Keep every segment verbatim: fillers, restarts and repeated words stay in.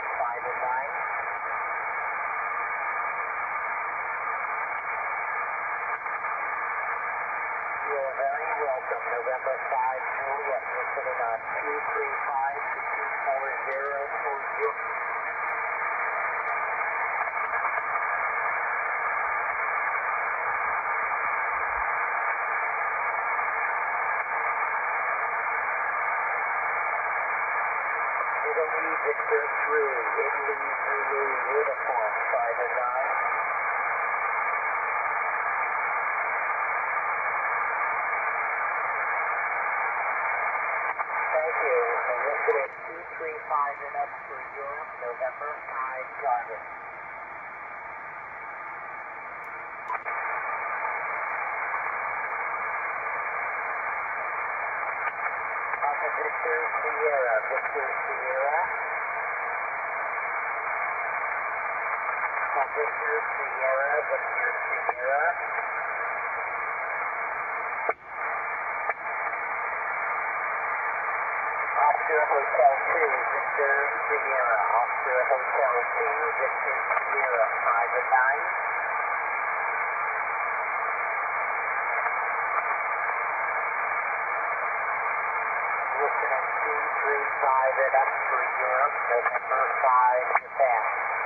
five and nine. You're very welcome. November five, Juliet. You're sitting on two three five to two four zero for you. Italy, Victor three, Italy, Zulu, uniform, five and nine. Thank you. And listed at two three five and up for Europe, November five, Jarvis. Papa Victor, Sierra, Victor, Sierra. Papa Victor, Sierra, Victor, Sierra. Oscar Hotel two, Victor, Sierra. Oscar Hotel two, Victor, Sierra, five and nine. Listening two three five and up for Europe, November five, Japan.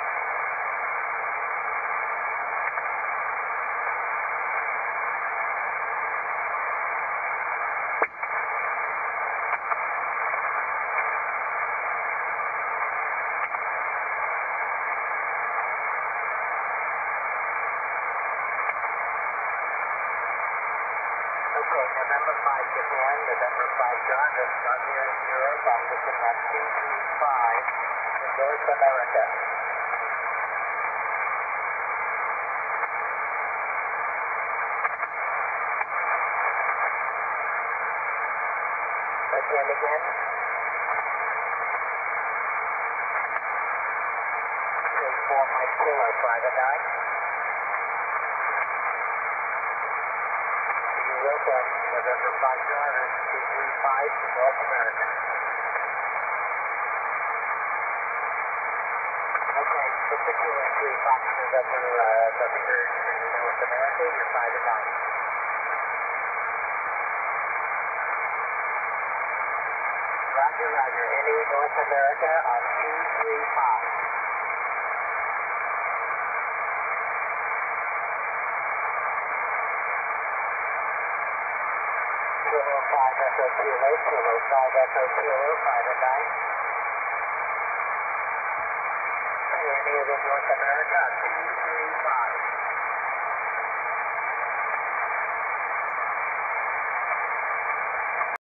Okay, November five, Japan, November five, Jarvis. I'm here in Europe. I'm looking at two three five in North America. Again, again. Okay, for my killer, five and nine. You're welcome, November five, Jarvis, two three five to North America. Okay, particular three Fox November, uh, November, North America, you're five and nine. Roger, Roger, any North America on two three five. Kilo five Echo Kilo, Kilo five Echo Kilo, five and nine. Okay, any other North America on two